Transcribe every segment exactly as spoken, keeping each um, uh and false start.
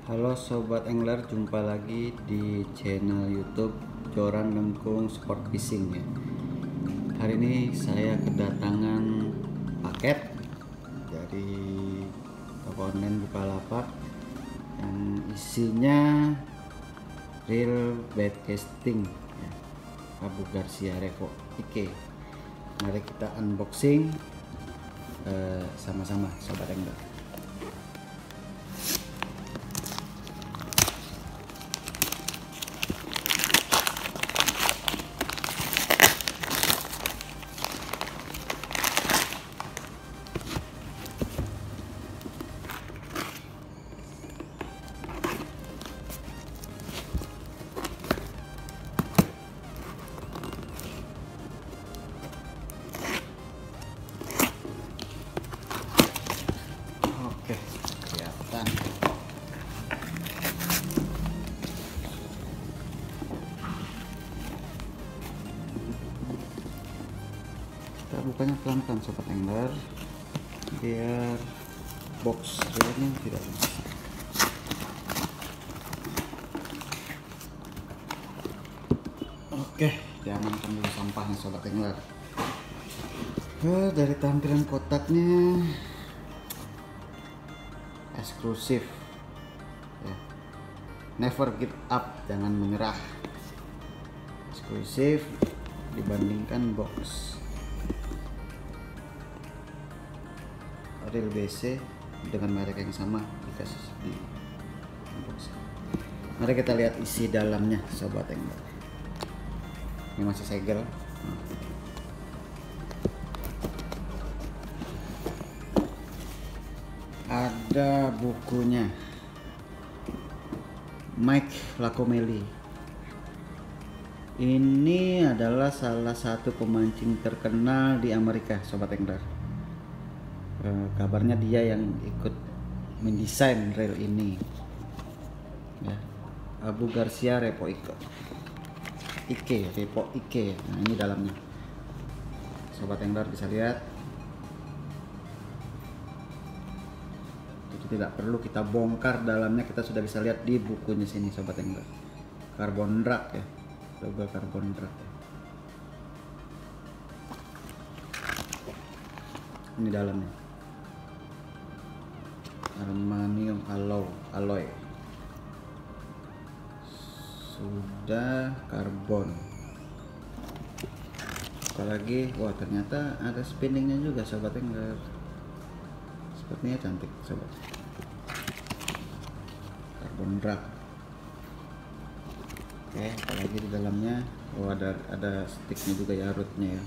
Halo Sobat Angler, jumpa lagi di channel YouTube Joran Lengkung Sport Fishing ya. Hari ini saya kedatangan paket dari toko online Bukalapak yang isinya reel bait casting ya, Abu Garcia Revo Ike. Mari kita unboxing eh, sama-sama Sobat Angler. Oke, kelihatan. Kita bukanya pelan-pelan Sobat Angler, biar box reelnya tidak lepas. Oke, diamankan dulu sampahnya Sobat Angler. Eh, dari tampilan kotaknya eksklusif ya. Never give up, jangan menyerah. Eksklusif dibandingkan box reel B C dengan merek yang sama dikasih di box. Mari kita lihat isi dalamnya Sobat Angler. Ini masih segel. Ada bukunya Mike Lacomeli. Ini adalah salah satu pemancing terkenal di Amerika Sobat Angler. E, kabarnya dia yang ikut mendesain reel ini ya. Abu Garcia Revo Ike Ike Revo Ike. Nah, ini dalamnya Sobat Angler bisa lihat. Tidak perlu kita bongkar dalamnya, kita sudah bisa lihat di bukunya sini Sobat Angler. Carbon wrap ya, logo carbon wrap ya. Ini dalamnya aluminium alloy alloy sudah karbon. Apalagi, wah ternyata ada spinningnya juga Sobat Angler. Sepertinya cantik Sobat. Carbon wrap. Oke, apalagi di dalamnya, oh ada ada sticknya juga ya, rootnya ya.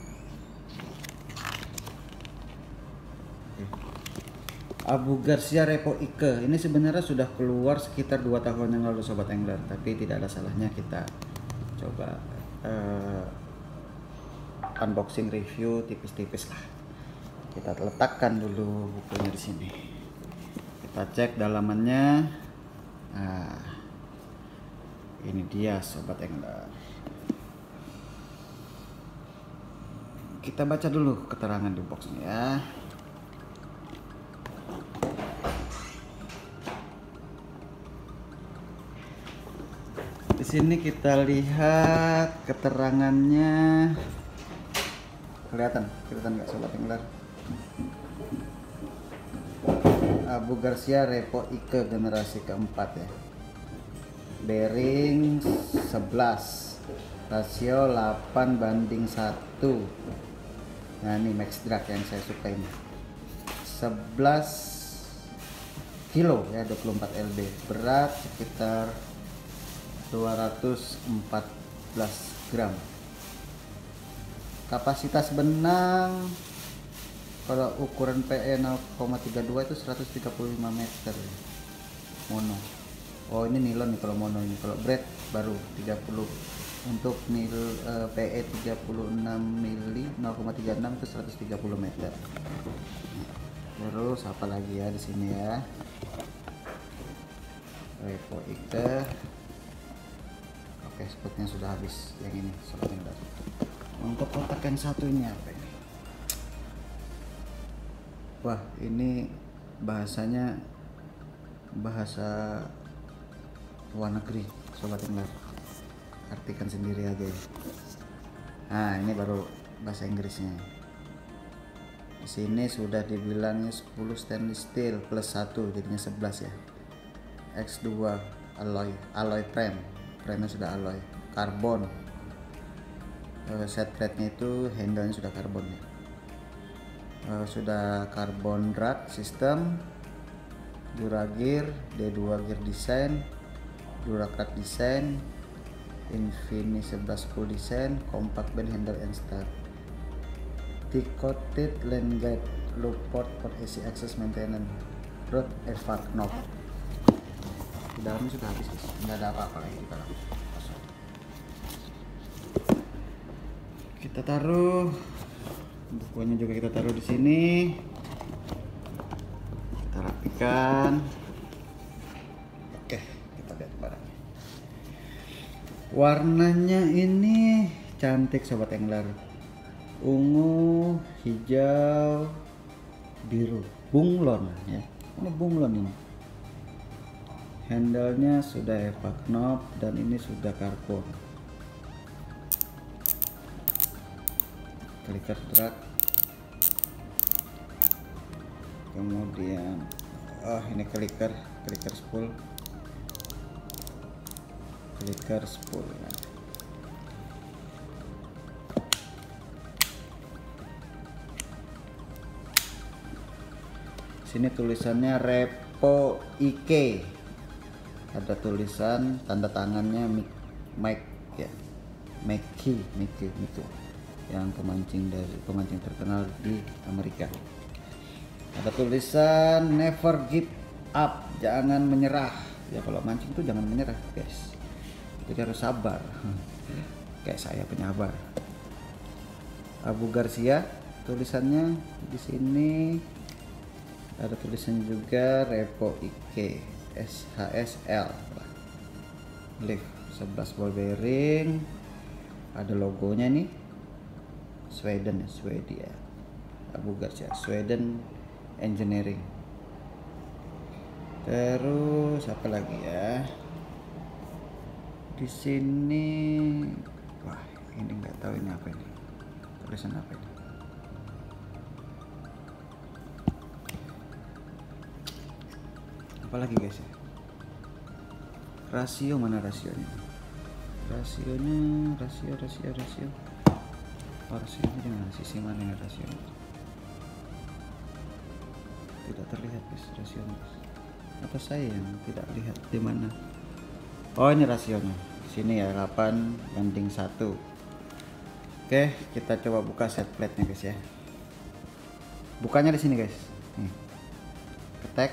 Oke. Abu Garcia Revo Ike ini sebenarnya sudah keluar sekitar dua tahun yang lalu Sobat Angler, tapi tidak ada salahnya kita coba uh, unboxing review tipis-tipis lah. Kita letakkan dulu bukunya di sini. Kita cek dalamannya. Nah, ini dia Sobat Angler. Kita baca dulu keterangan di boxnya ya. Di sini kita lihat keterangannya. Kelihatan, kelihatan nggak Sobat Angler? Abu Garcia Revo Ike generasi keempat ya. Bearing sebelas, rasio delapan banding satu. Nah ini max drag yang saya suka ini. sebelas kilo ya, dua puluh empat lb. Berat sekitar dua ratus empat belas gram. Kapasitas benang kalau ukuran P E nol koma tiga dua itu seratus tiga puluh lima meter mono. Oh ini nilon nih kalau mono, ini kalau braid baru tiga puluh. Untuk nil uh, P E tiga puluh enam mili nol koma tiga enam itu seratus tiga puluh meter. Terus apa lagi ya di sini ya? Revo Ike. Oke, spotnya sudah habis yang ini Sobat Angler. Untuk kotak yang satu ini apa ini? Wah ini bahasanya bahasa luar negeri sobat Engler, artikan sendiri aja ya. Nah ini baru bahasa Inggrisnya. Di sini sudah dibilangnya sepuluh stainless steel plus satu jadinya sebelas ya. X dua alloy alloy frame, frame sudah alloy karbon. Uh, set plate-nya itu handle-nya sudah karbon ya. Uh, sudah karbon drag system, Duragear D dua gear design, Duracraft design, Infini sebelas full design, compact band handle and start, thick-coated land guide, low port for A C access maintenance, road evap knob. Di dalamnya sudah habis guys, nggak ada apa-apa lagi di dalam. Kita taruh bukunya juga, kita taruh di sini, kita rapikan. Oke, kita lihat barangnya. Warnanya ini cantik sobat Engler, ungu, hijau, biru, bunglon ya. Ini bunglon ini. Handle-nya sudah evap knob dan ini sudah karbon. Clicker drag, kemudian oh ini clicker clicker spool, clicker spool ya. Sini tulisannya Repo I K, ada tulisan tanda tangannya Mike ya, Mickey Mickey itu yang pemancing dari pemancing terkenal di Amerika. Ada tulisan never give up, jangan menyerah ya. Kalau mancing tuh jangan menyerah guys, jadi harus sabar kayak saya penyabar. Abu Garcia tulisannya di sini, ada tulisan juga Repo I K S H S L, lift sebelas ball bearing, ada logonya nih Sweden ya, Swedia, Abu Garcia Sweden Engineering. Terus apa lagi ya? Di sini, wah ini nggak tahu ini apa ini, tulisan apa ini? Apalagi guys ya? Rasio, mana rasionya? Rasionya, rasio, rasio, rasio. Oh, rasionya di mana? Sisi mana ya rasionya? Tidak terlihat guys rasionya. Atau saya yang tidak lihat di mana? Oh ini rasionya. Sini ya, delapan banding satu. Oke, kita coba buka set plate-nya guys ya. Bukanya di sini guys. Nih. Ketek.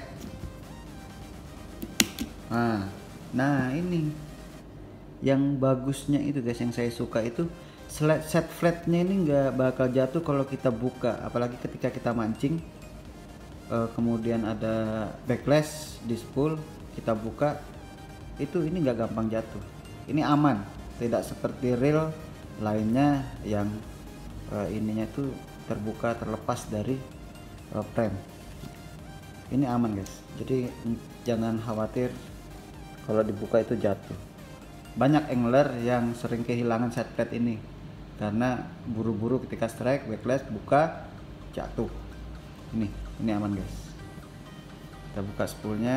Nah, nah ini yang bagusnya itu guys, yang saya suka itu set flatnya ini nggak bakal jatuh kalau kita buka, apalagi ketika kita mancing. E, kemudian ada backlash di spool, kita buka itu, ini nggak gampang jatuh. Ini aman, tidak seperti reel lainnya yang e, ininya tuh terbuka, terlepas dari e, frame. Ini aman guys, jadi jangan khawatir kalau dibuka itu jatuh. Banyak angler yang sering kehilangan set plate ini karena buru-buru ketika strike, backlash, buka, jatuh. Ini, ini aman guys. Kita buka spoolnya.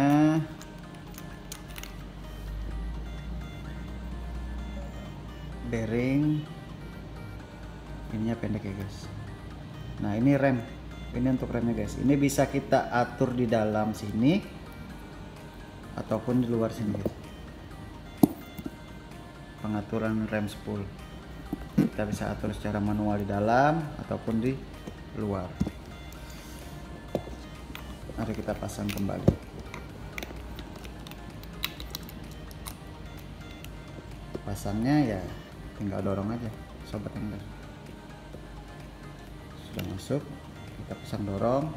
Bearing, ininya pendek ya guys. Nah ini rem, ini untuk remnya guys. Ini bisa kita atur di dalam sini ataupun di luar sini guys. Pengaturan rem spool kita bisa atur secara manual di dalam ataupun di luar. Mari kita pasang kembali. Pasangnya ya tinggal dorong aja sobat angler. Sudah masuk, kita pasang dorong,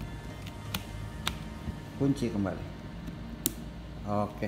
kunci kembali. Oke.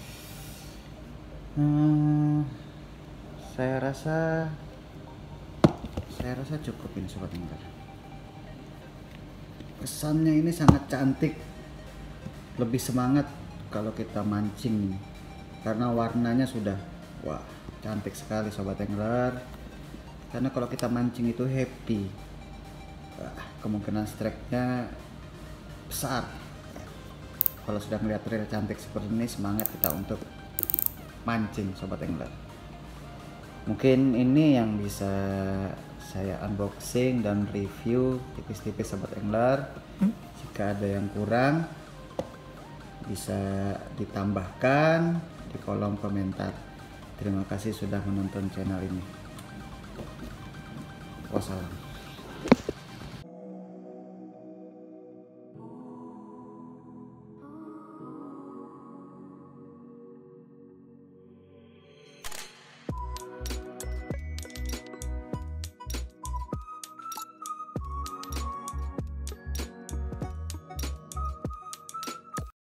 Hmm, saya rasa saya rasa cukup ini sobat angler. Kesannya ini sangat cantik, lebih semangat kalau kita mancing nih, karena warnanya sudah wah cantik sekali sobat angler. Karena kalau kita mancing itu happy, wah, kemungkinan strike-nya besar. Kalau sudah melihat reel cantik seperti ini, semangat kita untuk mancing sobat angler. Mungkin ini yang bisa saya unboxing dan review tipis-tipis sobat angler. Jika ada yang kurang bisa ditambahkan di kolom komentar. Terima kasih sudah menonton channel ini. Wassalam.